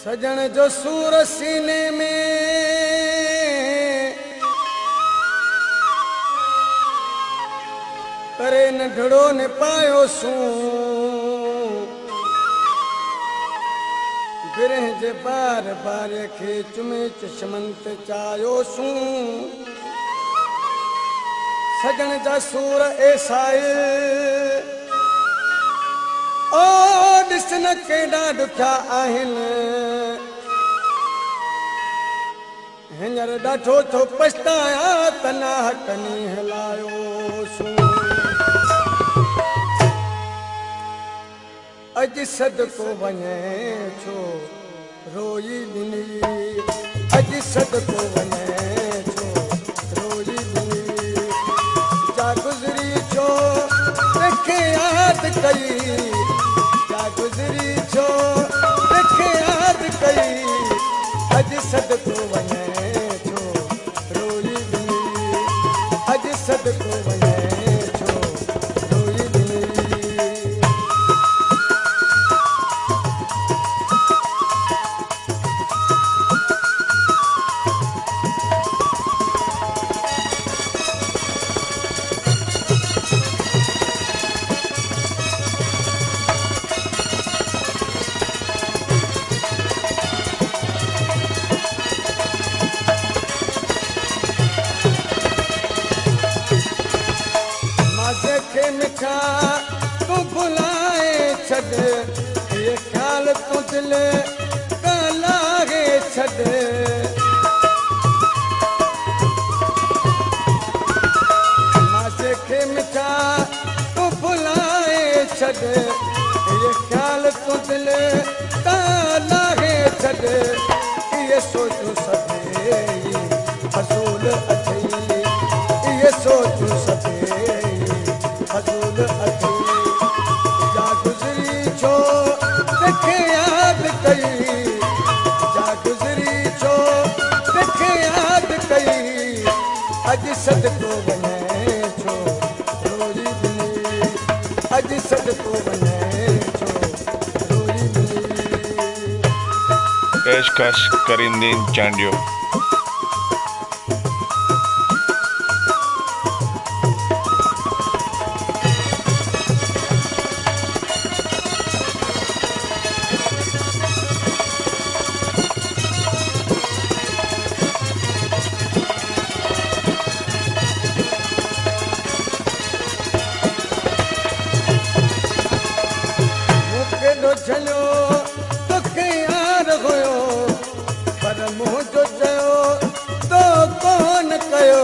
सजण जो सूर सीने में करे नंढड़ो न पायो सूं बिरह जे बार बार खे चुमे चश्मन ते चायो सूं सजण जा सूर ऐसाए ओ ॾिस न केॾा ॾुखिया आहिनि हींअर ॾाढो थो पछताया तना हकनी हलायो सूं अॼु सदको वञे छो रोई ॾिनी अॼु सदको वञे छो रोई ॾिनी जा गुज़री छो तंहिंखे यादि कई जा गुज़री छो तंहिंखे यादि कई अॼु सदको वञे छो रोई ॾिनी अॼु सदको वञे मिठा तू भुलाए छॾ ये ख्याल तू दिल का लागे छॾ मासे खे मिठा तू भुलाए छॾ ये ख्याल तू दिल का लागे छॾ ये सोचूं सभे फसूल अथई ये सोचूं सभे फसूल अथई जा गुज़री छो तंहिंखे यादि कई जा गुज़री छो तंहिंखे यादि कई अॼु सदको वञे छो रोई ॾिनी अॼु सदको वञे छो रोई ॾिनी पेशकश करींदीन चांडियो झलियो तोखे यार हुयो पर मुंहुं जो चयो तो कोन कयो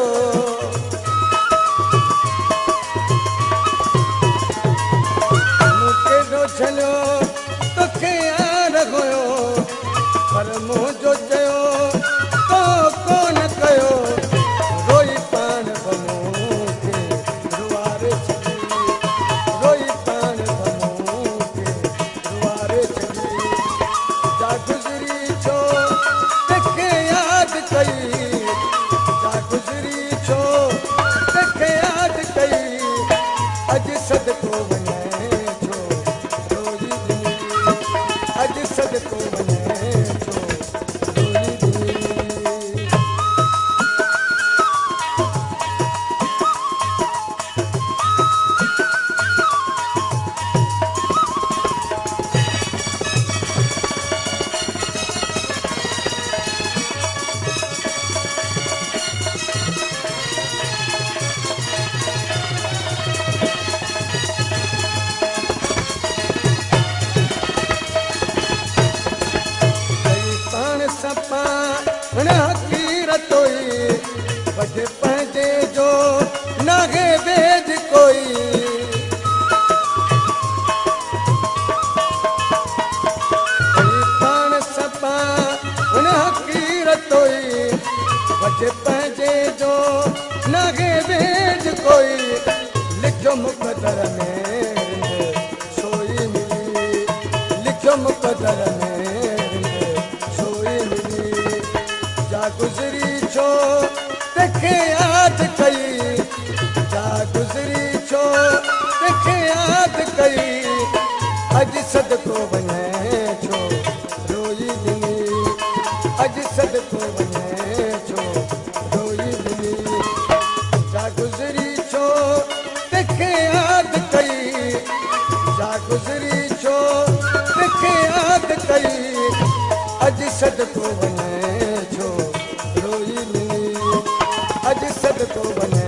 मूंखे जो झलियो तोखे यार हुयो पर मुंहुं जो चयो तो कोन कयो रोई पाण बमूं खे रुआरे छॾी रोई पाण जा गुज़री छो तंहिंखे यादि कई जा गुज़री छो तंहिंखे यादि कई अॼु सदको वञे छो रोई ॾिनी अॼु सदको वञे छो रोई ॾिनी हकीरत हुई वॾे पंहिंजे जो नागे बेज कोई पाण सपा हुन हकीरत हुई वॾे पंहिंजे जो नागे बेज कोई लिखियो मुक़दर में सोई मिली लिखियो मुक़दर में जा गुज़री छो तंहिंखे यादि कई जा गुज़री छो तंहिंखे यादि कई अॼु सदको वञे छो रोई ॾिनी अॼु सदको वञे छो रोई मिली अॼु सदको वञे